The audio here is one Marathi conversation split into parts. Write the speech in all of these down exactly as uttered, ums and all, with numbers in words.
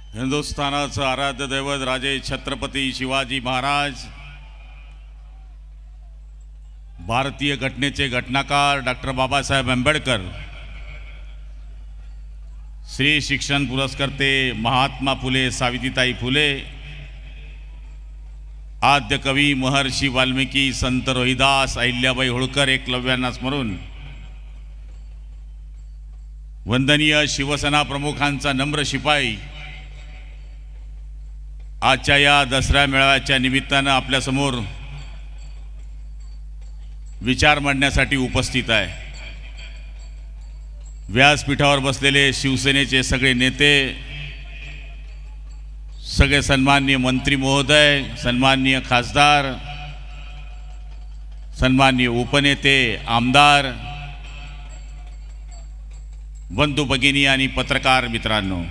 हिंदुस्थानाचं आराध्य दैवत राजे छत्रपती शिवाजी महाराज, भारतीय घटनेचे घटनाकार डॉक्टर बाबासाहेब आंबेडकर, श्री शिक्षण पुरस्कर्ते महात्मा फुले सावित्रीताई फुले, आद्य कवी महर्षी वाल्मिकी, संत रोहिदास, अहिल्याबाई होळकर एकलव्यांना स्मरून वंदनीय शिवसेना प्रमुखांचा नम्र शिपाई आजच्या या दसरा मेळाव्याच्या निमित्तानं आपल्या समोर विचार मांडण्यासाठी उपस्थित आहे। व्यासपीठावर बसलेले शिवसेनेचे सगळे नेते, सगळे सन्माननीय मंत्री महोदय, सन्माननीय खासदार, सन्माननीय उपनेते, आमदार, बंधू भगिनी आणि पत्रकार मित्रांनो,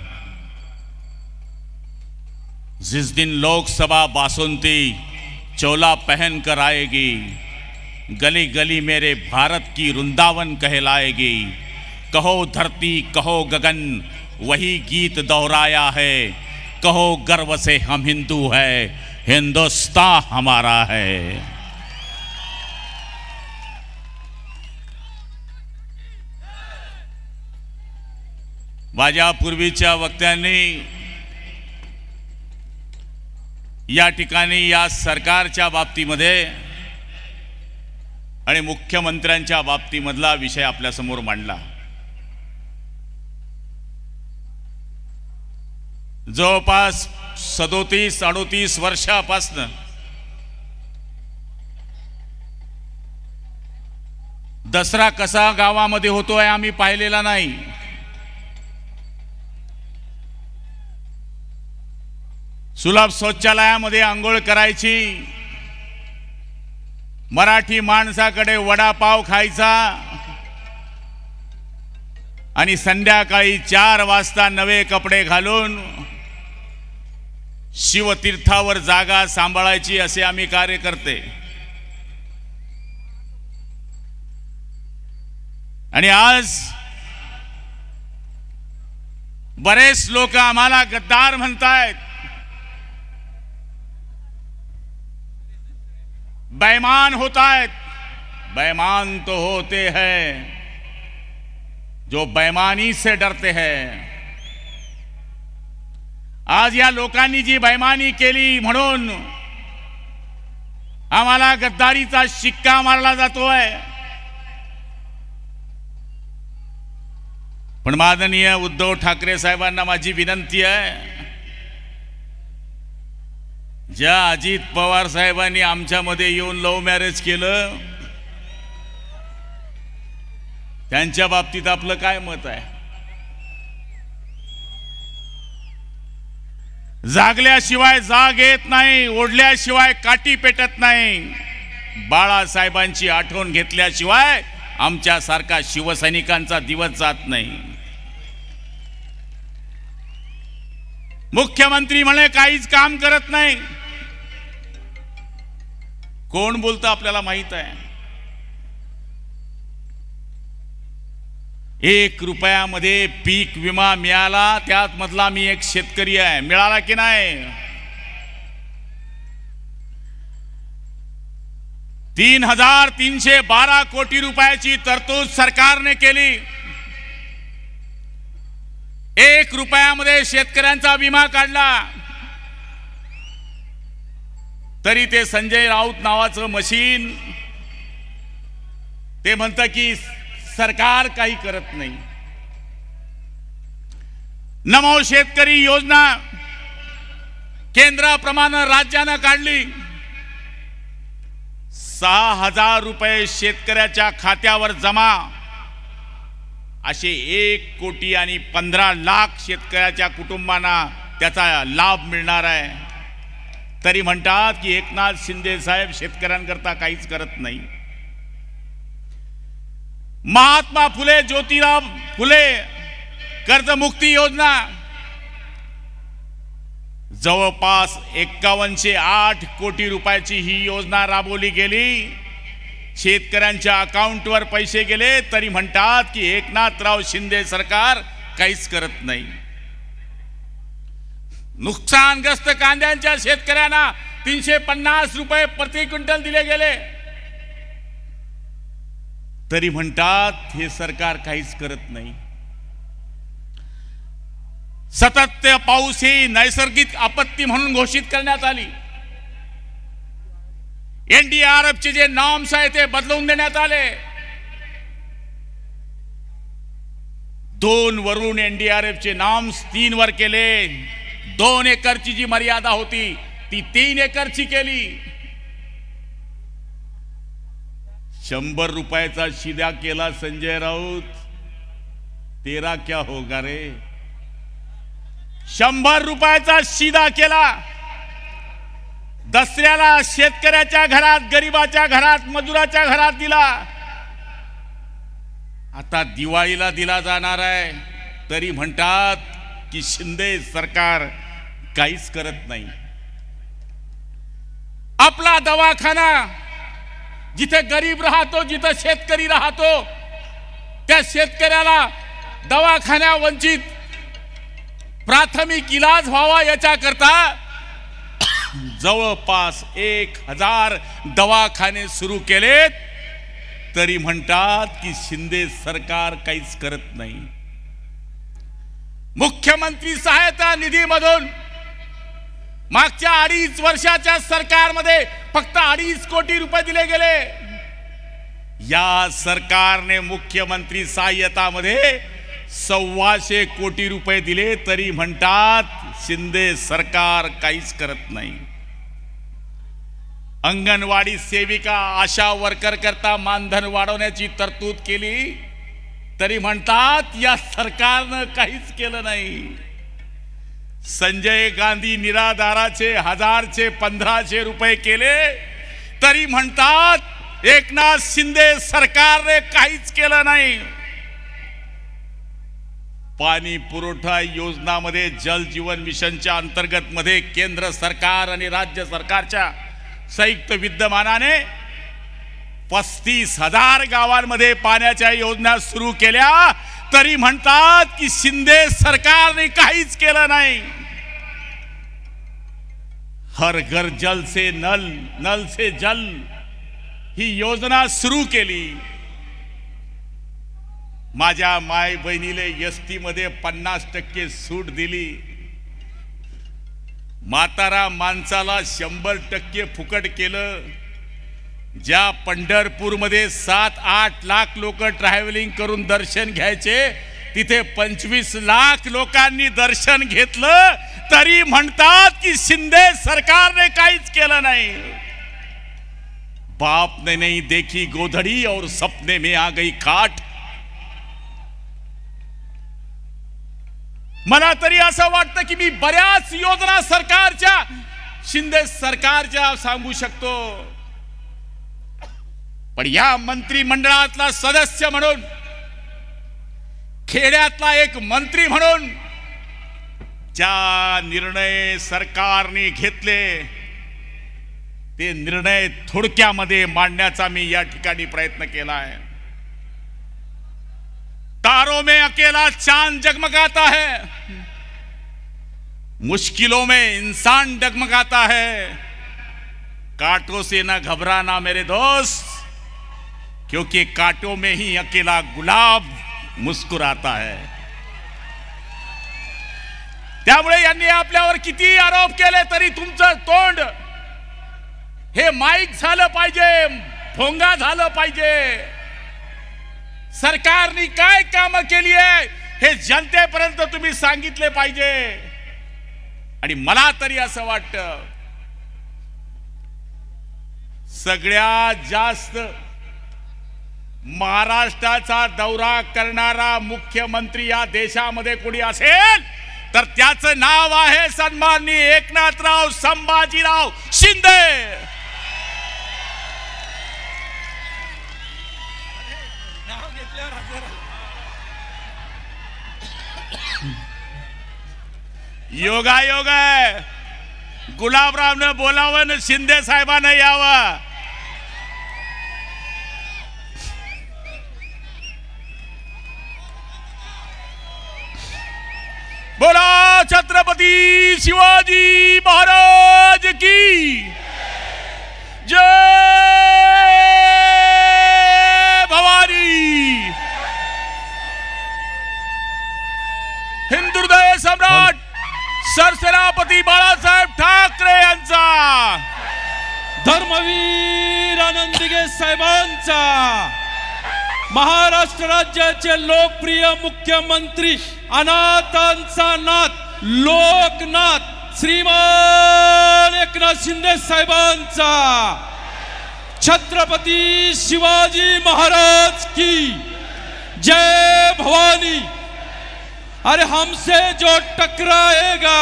जिस दिन लोकसभा बासुंदी चोला पहन कर आएगी, गली गली मेरे भारत की वृंदावन कहलाएगी, कहो धरती कहो गगन वही गीत दोहराया है, कहो गर्व से हम हिंदू है, हिंदुस्तान हमारा है। माझ्या पूर्वीच्या वक्त्यांनी या ठिकाणी या सरकारच्या बाबतीमध्ये आणि मुख्यमंत्र्यांच्या बाबतीमधला विषय आपल्या समोर मांडला। जवळपास सदोतीस अडोतीस वर्षापासून दसरा कसा गावामध्ये होतोय आम्ही पाहिलेला नाही। सुलभ शौचालयामध्ये आंघोळ करायची, मराठी माणसाकडे वडापाव खायचा आणि संध्याकाळी चार वाजता नवे कपडे घालून शिवतीर्थावर जागा सांभाळायची असे आम्ही कार्य करते। आणि आज बरेच लोक आम्हाला गद्दार म्हणतायत, बेईमान होता है। बेईमान तो होते हैं जो बेईमानी से डरते हैं। आज या लोकांनी जी बेईमानी केली म्हणून आम्हाला गद्दारीचा शिक्का मारला जातोय। पण माननीय उद्धव ठाकरे साहेबांना माझी विनंती आहे, ज्या अजित पवार साहेबांनी आमच्यामध्ये येऊन लव्ह मॅरेज केलं त्यांच्या बाबतीत आपलं काय मत आहे? जागल्याशिवाय जाग येत नाही, ओढल्याशिवाय काठी पेटत नाही, बाळासाहेबांची आठवण घेतल्याशिवाय आमच्या सारखा शिवसैनिकांचा दिवस जात नाही। मुख्यमंत्री म्हणे काहीच काम करत नाही। कोण बोलतं आपल्याला माहित आहे। एक रुपयामध्ये पीक विमा मिळाला, त्यात मधला मी एक शेतकरी आहे, मिळाला की नाही? तीन हजार तीनशे बारा कोटी रुपयाची तरतूद सरकारने केली। एक रुपयामध्ये शेतकऱ्यांचा विमा काढला, तरी ते संजय राऊत नावाचं मशीन ते म्हणतं की सरकार काही करत नाही। नमो शेतकरी योजना केंद्राप्रमाणे राज्यानं काढली, सहा हजार रुपये शेतकऱ्याच्या खात्यावर जमा, असे एक कोटी आणि पंधरा लाख शेतकऱ्याच्या कुटुंबांना त्याचा लाभ मिळणार आहे। तरी म्हणतात की एकनाथ शिंदे साहेब शेतकऱ्यांकरता काहीच करत नाही। महात्मा फुले ज्योतिराव फुले कर्जमुक्ती योजना जवळपास एक्कावनशे आठ कोटी रुपयाची ही योजना राबवली गेली। शेतकऱ्यांच्या अकाउंटवर पैसे गेले, तरी म्हणतात की एकनाथराव शिंदे सरकार काहीच करत नाही। नुकसानग्रस्त कांद्यांच्या शेतकऱ्यांना तीनशे पन्नास रुपये प्रति क्विंटल दिले गेले, तरी म्हणतात हे सरकार काहीच करत नाही. सतत पाऊस ही नैसर्गिक आपत्ती म्हणून घोषित करण्यात आली. एनडीआरएफचे जे नॉर्म्स आहेत ते बदलवून देण्यात आले. दोन वरून एनडीआरएफचे नॉर्म्स तीन वर केले. दोन एकरची जी मर्यादा होती ती तीन एकरची केली. शंभर रुपयाचा शिदा केला संजय राऊत. तेरा क्या होगा रे. शंभर रुपयाचा शिदा केला. दसऱ्याला शेतकऱ्याच्या घरात, गरीबाच्या घरात, मजुराच्या घरात दिला. आता दिवाळीला दिला जाणार आहे, तरी म्हणतात की शिंदे सरकार काहीच करत नाही. आपला दवाखाना जिथे गरीब राहतो, जिथे शेतकरी राहतो, त्या शेतकऱ्याला दवाखान्या वंचित प्राथमिक इलाज व्हावा याच्याकरता जवळपास एक हजार दवाखाने सुरू केलेत, तरी म्हणतात की शिंदे सरकार काहीच करत नाही. मुख्यमंत्री सहायता निधीमधून मागच्या अडीच वर्षाच्या सरकारमध्ये फक्त अडीच कोटी रुपये दिले गेले. या सरकारने मुख्यमंत्री सहाय्यतामध्ये सव्वाशे कोटी रुपये दिले, तरी म्हणतात शिंदे सरकार काहीच करत नाही. अंगणवाडी सेविका, आशा वर्कर करता मानधन वाढवण्याची तरतूद केली, तरी म्हणतात या सरकारनं काहीच केलं नाही. संजय गांधी निराधाराचे हजारचे पंधराशे रुपये केले, तरी म्हणतात एकनाथ शिंदे सरकारने काहीच केलं नाही. पाणी पुरवठा योजनामध्ये जल जीवन मिशनच्या अंतर्गत मध्ये केंद्र सरकार आणि राज्य सरकारच्या संयुक्त विद्यमानाने पस्तीस हजार गावांमध्ये पाण्याच्या योजना सुरू केल्या, तरी म्हणतात की शिंदे सरकारने काहीच केलं नाही. हर घर जल से नल, नल से जल ही योजना सुरू केली. माझ्या माय बहिणीले एसटी मध्ये पन्नास टक्के सूट दिली. म्हातारा माणसाला शंभर टक्के फुकट केलं. ज्या पंढरपूर मध्ये सात आठ लाख लोक ट्रॅव्हलिंग करून दर्शन घ्यायचे, तिथे पंचवीस लाख लोकांनी दर्शन घेतलं, तरी म्हणतात की शिंदे सरकारने काहीच केलं नाही. बाप ने नहीं देखी गोधड़ी और सपने में आ गई खाट. मला तरी असं वाटतं की मी बऱ्याच योजना सरकारच्या, शिंदे सरकारच्या सांगू शकतो, पण या मंत्रिमंडळातला सदस्य म्हणून, खेड्यातला एक मंत्री म्हणून ज्या निर्णय सरकारने घेतले ते निर्णय थोडक्यामध्ये मांडण्याचा मी या ठिकाणी प्रयत्न केला आहे. तारों में अकेला चांद जगमगाता है, मुश्किलों में इंसान डगमगाता है. कांटों से न घबराना मेरे दोस्त, क्योंकि कांटों में ही अकेला गुलाब मुस्कुराता है. त्यामुळे यांनी आपल्यावर किती आरोप केले तरी तुमचं तोंड हे माईक झालं पाहिजे, भोंगा झालं पाहिजे. सरकारने काय काम केली आहे हे जनतेपर्यंत तुम्ही सांगितले पाहिजे. आणि मला तरी असं वाटतं सगळ्यात जास्त महाराष्ट्राचा दौरा करणारा मुख्यमंत्री या देशामध्ये कोणी असेल तर त्याचं नाव आहे सन्माननीय एकनाथराव संभाजीराव शिंदे. योगायोग आहे, गुलाबरावने बोलावं न शिंदे साहेबांना यावं. बोला छत्रपती छत्रपती शिवाजी महाराज की जय भवानी। हिंदुहृदय सम्राट सरसेनापती बाळासाहेब ठाकरे यांचा, धर्मवीर आनंदीगे साहेबांचा, महाराष्ट्र राज्याचे लोकप्रिय मुख्यमंत्री अनाथांचा नाथ लोकनाथ श्रीमान एकनाथ शिंदे साहेबांचा, छत्रपती शिवाजी महाराज की जय भवानी। अरे हमसे जो टकराएगा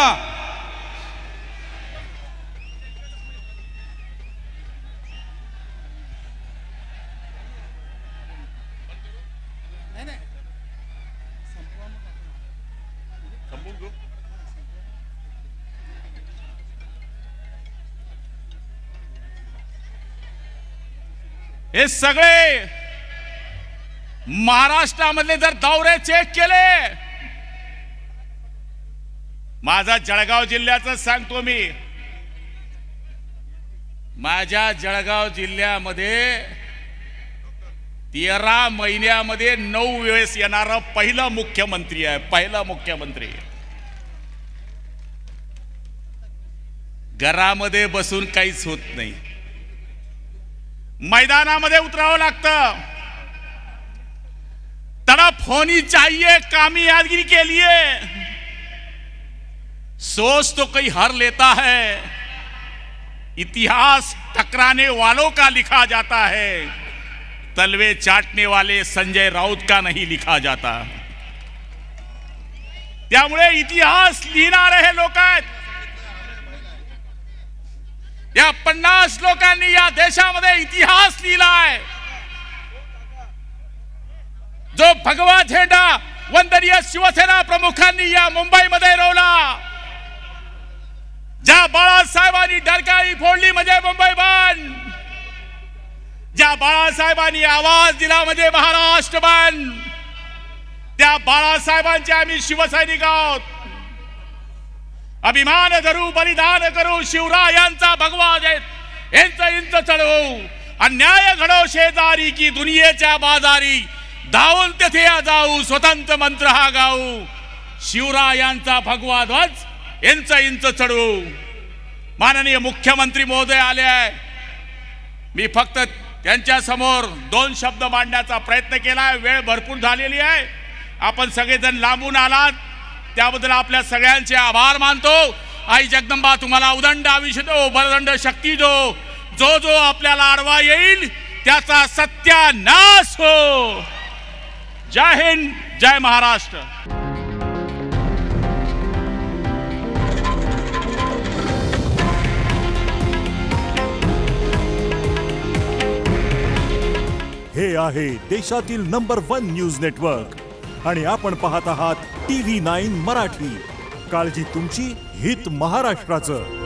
हे सगळे महाराष्ट्रामधले जर दौरे चेक केले, माझा जळगाव जिल्ह्याचं सांगतो मी, माझ्या जळगाव जिल्ह्यामध्ये तेरा महिन्यामध्ये नऊ वेळेस येणारा पहिला मुख्यमंत्री आहे, पहिला मुख्यमंत्री। घरामध्ये बसून काहीच होत नाही, मैदानामध्ये उतरावं लागतं। तड़प होनी चाहिए कामयाबी के लिए, सोच तो कोई हर लेता है, इतिहास टकराने वालों का लिखा जाता है, तलवे चाटने वाले संजय राउत का नहीं लिखा जाता। त्यामुळे इतिहास लिहिणारे हे लोक आहेत। या पन्नास लोकांनी या देशामध्ये इतिहास लिहिलाय। जो भगवा झेंडा वंदनीय शिवसेना प्रमुखांनी या मुंबईमध्ये रोवला, ज्या बाळासाहेबांनी डरकाळी फोडली म्हणजे मुंबई बंद, ज्या बाळासाहेबांनी आवाज दिला म्हणजे महाराष्ट्र बंद, त्या बाळासाहेबांचे आम्ही शिवसैनिक आहोत। अभिमान धरू बलिदान करू, शिवरायांचा भगवा इंच इंच चढवू, अन्याय घडो शेजारी की दुनियेच्या बाजारी, धावून तेथे जाऊ स्वतंत्र मंत्र हा गाऊ, शिवरायांचा भगवा ध्वज इंच इंच चढवू। माननीय मुख्यमंत्री महोदय आले आहे, मी फक्त त्यांच्या समोर दोन शब्द मांडण्याचा प्रयत्न केला, वेळ भरपूर झालेली आहे। आपण सगळेजण लांबून आलात त्याबद्दल आपल्या सगळ्यांचे आभार मानतो। आई जगदंबा तुम्हाला उदंड आयुष्य दो, बलदंड शक्ती दो, जो जो आपल्याला आडवा येईल त्याचा सत्यानाश हो। जय हिंद, जय महाराष्ट्र। हे आहे देशातील नंबर वन न्यूज नेटवर्क आणि आपण पाहत आहात टीव्ही नाईन मराठी। काळजी तुमची, हित महाराष्ट्राचं।